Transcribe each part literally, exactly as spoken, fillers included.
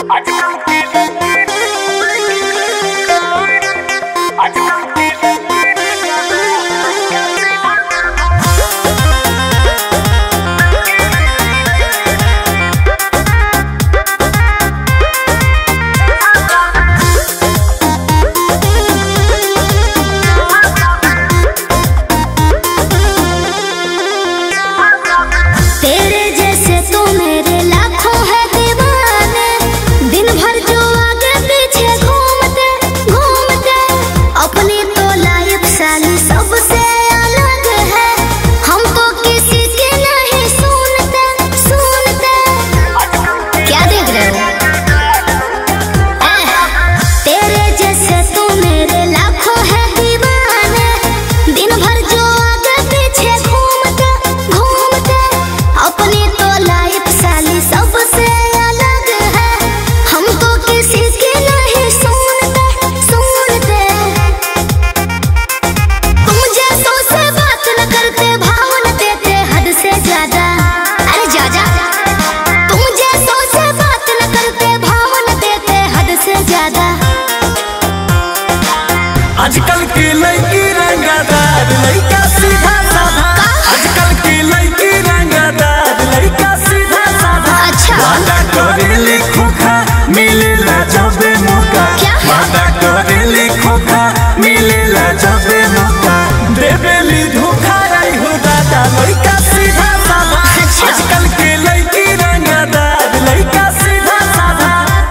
आजकल की लड़की रंगदार लड़का सीधा साधा। आजकल की लड़की रंगदार लड़का सीधा साधा। अच्छा वादा करेले खोखा मिलेला जबे मौका। वादा करेले खोखा मिलेला जबे मौका। देवेली धोखा रही हो दादा लड़का सीधा साधा। आजकल की लड़की रंगदार लड़का सीधा साधा।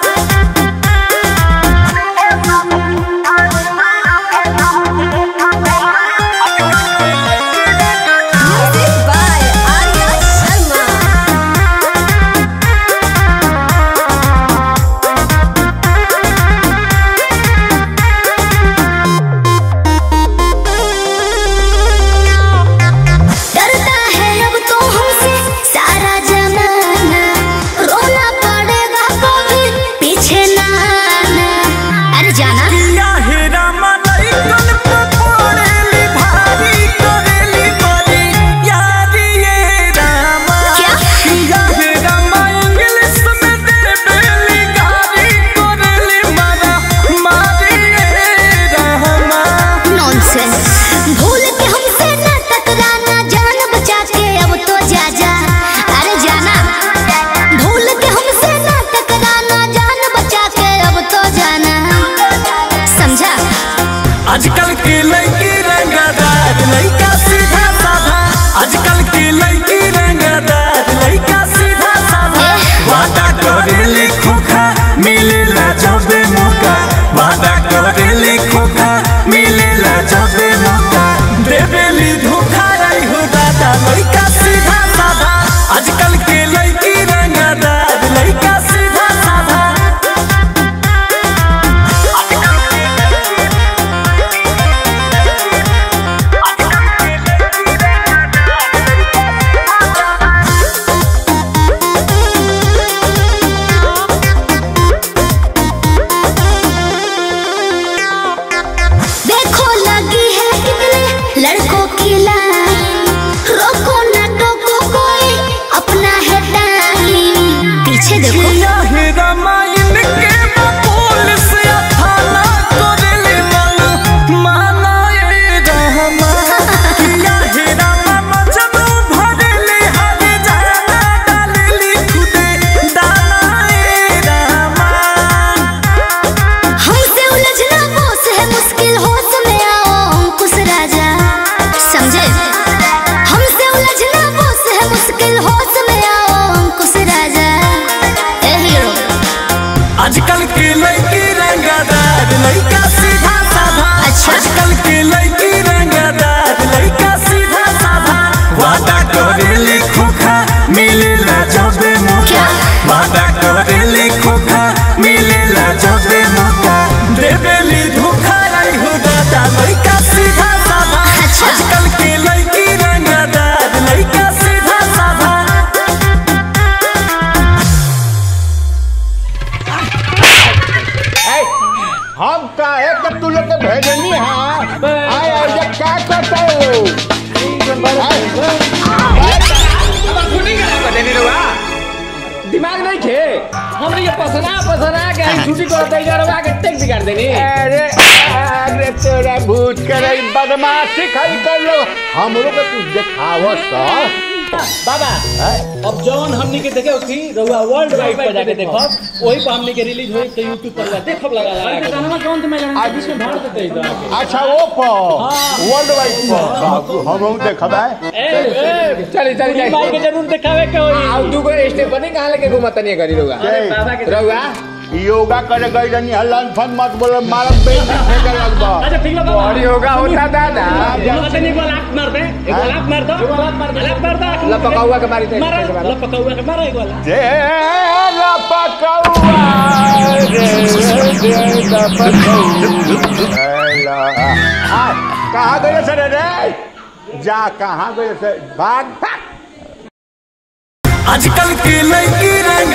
भूल के हमसे न टकराना जान बचा के अब तो जा जा। अरे जाना भूल के हमसे न टकराना जान बचा के अब तो जाना समझा। आजकल की लड़की रंगदार लड़का सीधा साधा। आजकल की लड़की रंगदार लड़का सीधा साधा। वादा करेले खोखा मिलेला जबे मौका। वादा करेले खोखा मिलेला जबे मौका। देवेली धोखा रही हो दादा लड़का सीधा साधा। आजकल की लड़की रंगदार लड़का सीधा साधा। दिमाग नहीं खे हमरे ये पसना पसना के छुट्टी करते इधरवा के टेक बिगाड़ देनी। अरे अरे तेरा भूत करे बदमाशी खाई कर लो हम लोग के कुछ दिखाओ तो बाबा अब जौन हमनी के देखे उसी रहुआ वर्ल्ड वाइड पे जाके देखो वही पे हमनी के रिलीज होई तो YouTube पर देखो लगा लगा के गाना कौन तो मैं आज इसमें भर देते इधर अच्छा वो पर वर्ल्ड वाइड पर हम लोग देखबे ए ए चली चली पूरी माई के जरूर दिखावे के होई आउ दू गो स्टेप बने कहां लेके घुमत नहीं करी लोगा बाबा के रहुआ योगा करे गई रनी हलन फन मत बोलो मारम पे फेंके लगबा अच्छा ठीक है बाबा बड़ी होगा होता दादा बाबा ने एक लात मार दे एक लात मार दो एक लात मार दे लात मार दो लपकाउआ के मारी दे मार लपकाउआ के मार एक वाला जे लपकाउआ रे रे लपकाउआ आ कहां गए सर रे जा कहां गए से भाग आजकल के लड़की रंग